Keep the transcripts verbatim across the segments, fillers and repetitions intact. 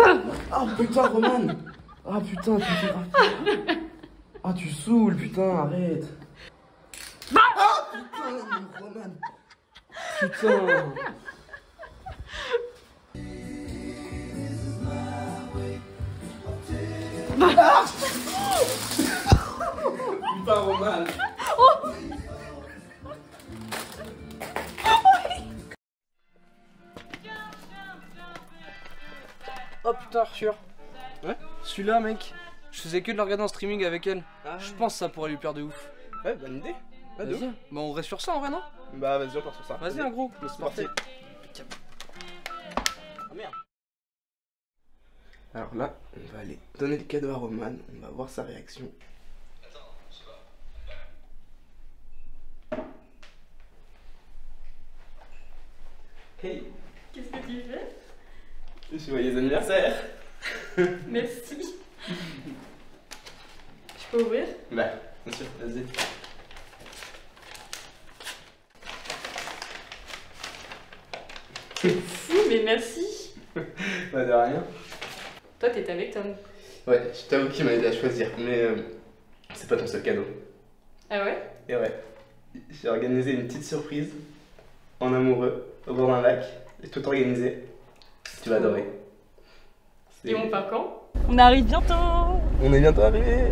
Ah putain, Roman. Ah putain, putain. Ah, putain. Ah, tu saoules, putain, arrête. Ah putain, Roman. Putain. Ah putain, Roman. Oh. Oh putain, Arthur. Ouais. Celui-là, mec, je faisais que de le regarder en streaming avec elle. Ah, je pense que ça pourrait lui plaire de ouf. Ouais, bonne idée. Ouais, Vas-y. Bah, on reste sur ça en vrai, non? Bah, vas-y, on part sur ça. Vas-y, un gros. C'est parti. Ah merde. Alors là, on va aller donner le cadeau à Roman. On va voir sa réaction. Hey. Qu'est-ce que tu fais? Je suis joyeux anniversaire. Merci. Je peux ouvrir? Bah, bien sûr, vas-y. C'est fou, mais merci. Bah, de rien. Toi, t'étais avec Tom. Ouais, je t'avoue qu'il m'a aidé à choisir, mais euh, c'est pas ton seul cadeau. Ah ouais? Et ouais, j'ai organisé une petite surprise en amoureux au bord d'un lac. J'ai tout organisé. Tu vas adorer. Et on part quand? On arrive bientôt. On est bientôt arrivé.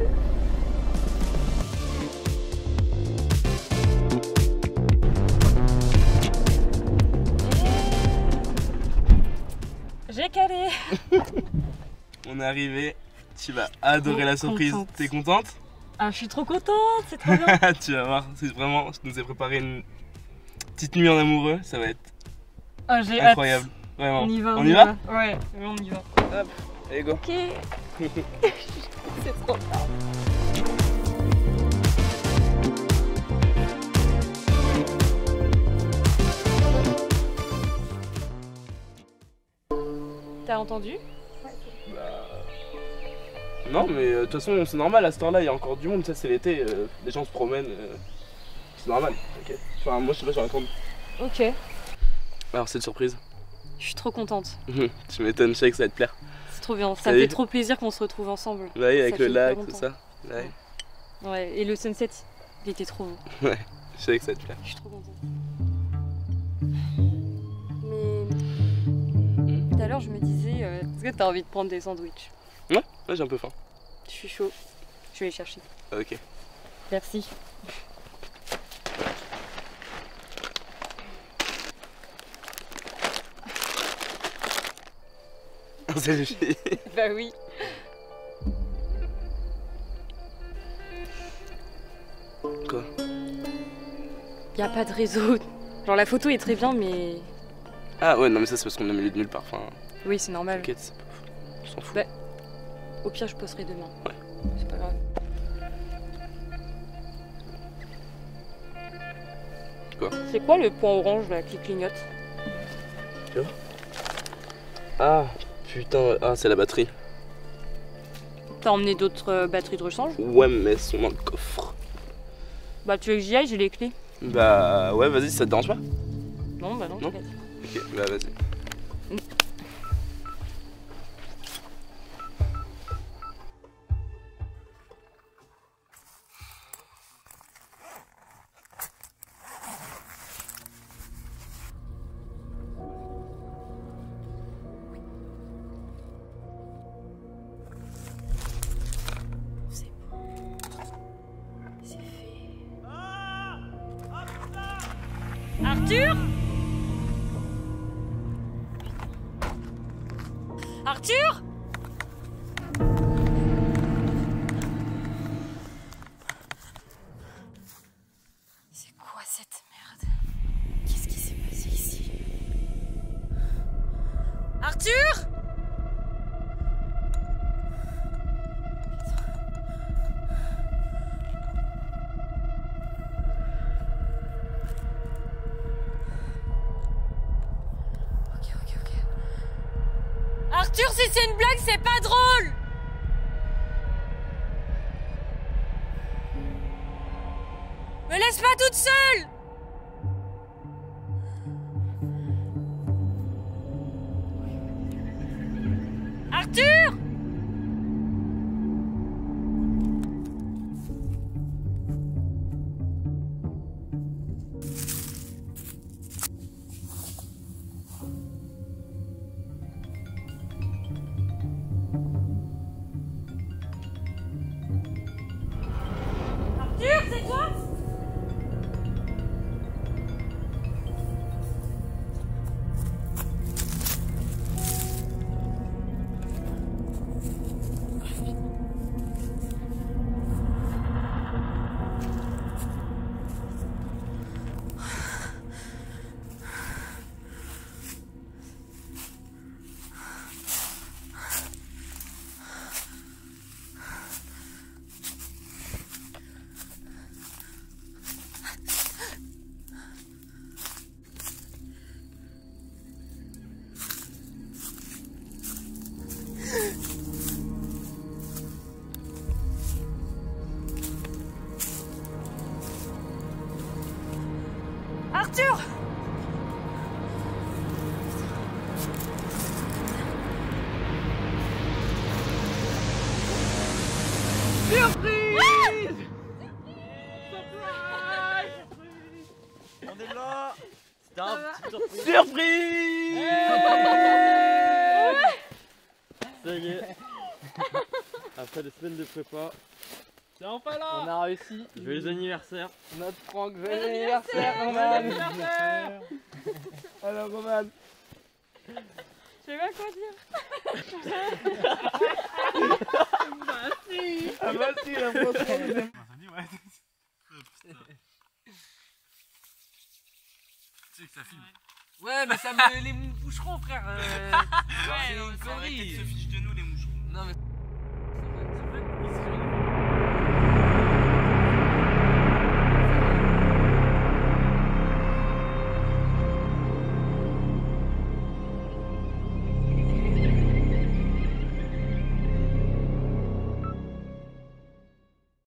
J'ai calé. On est arrivé. Tu vas adorer Trop la surprise. contente. T'es contente? Ah, je suis trop contente, c'est trop bien. Tu vas voir, c'est vraiment, je nous ai préparé une petite nuit en amoureux. Ça va être Ah, j'ai incroyable. hâte. Vraiment. On y va. On y va? Ouais, on y va. Hop, allez go. Ok. C'est trop bien. T'as entendu? Bah... Non mais euh, de toute façon c'est normal à cette heure-là, il y a encore du monde, ça c'est l'été, euh, les gens se promènent, euh, c'est normal, ok. Enfin moi je sais pas, je raconte. Ok. Alors c'est une surprise. Je suis trop contente. Tu m'étonnes, je sais que ça va te plaire. C'est trop bien. Ça Ça me y fait est. trop plaisir qu'on se retrouve ensemble. Bah oui, avec Ça le fait lac, hyper tout longtemps. ça. Ouais. Ouais, et le sunset, il était trop beau. Ouais, je sais que ça va te plaire. Je suis trop contente. Mais tout à l'heure, je me disais, euh, est-ce que t'as envie de prendre des sandwichs? Ouais, ouais j'ai un peu faim. Je suis chaud. Je vais les chercher. Ah, ok. Merci. C'est le chier. Bah oui. Quoi? Y a pas de réseau. Genre la photo est très bien, mais Ah ouais, non mais ça c'est parce qu'on est au milieu de nulle part, enfin... oui, c'est normal. T'inquiète, c'est pas fou. On s'en fout. Bah, au pire, je posterai demain. Ouais. C'est pas grave. Quoi? C'est quoi le point orange là qui clignote? Tu vois? Ah, putain, ah c'est la batterie. T'as emmené d'autres euh, batteries de rechange? Ouais, mais elles sont dans le coffre. Bah tu veux que j'y aille, j'ai les clés. Bah ouais, vas-y, ça te dérange pas? Non, bah non, Non. t'inquiète. Ok, bah vas-y. C'est bon. C'est fait. Arthur? Arthur? C'est quoi cette merde? Qu'est-ce qui s'est passé ici? Arthur? Ok, ok, ok. Arthur, si c'est une blague, c'est pas drôle! Me laisse pas toute seule! Arthur! Arthur, c'est toi? Arthur! Surprise! On est là. C'était un petit surprise. Surprise! Ça y est. Après des semaines de prépa, C'est enfin là! on a réussi. Joyeux anniversaire. Notre Franck, joyeux anniversaire, Roman. Alors, Roman. Je sais pas quoi dire. Ah bah si, la prochaine. Tu sais que ça filme. Ouais, mais ça me les moucherons, frère. Euh... Ouais, c'est non, une mais ça aurait été connerie. que se fiche de nous les moucherons. Non, mais.